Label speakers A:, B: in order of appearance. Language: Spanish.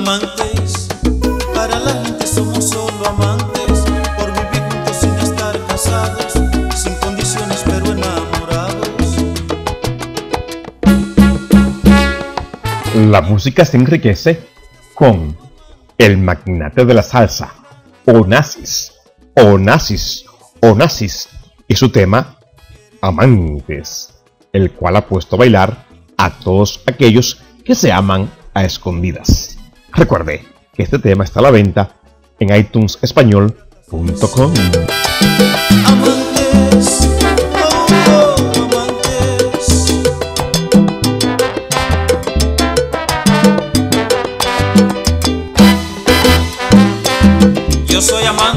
A: Amantes, para la gente somos solo amantes, por vivir juntos sin estar casados, sin condiciones pero enamorados.
B: La música se enriquece con el magnate de la salsa, Onassis, Onassis, Onassis, y su tema Amantes, el cual ha puesto a bailar a todos aquellos que se aman a escondidas. Recuerde que este tema está a la venta en itunesespañol.com.
A: Amantes, oh, amantes. Yo soy amante.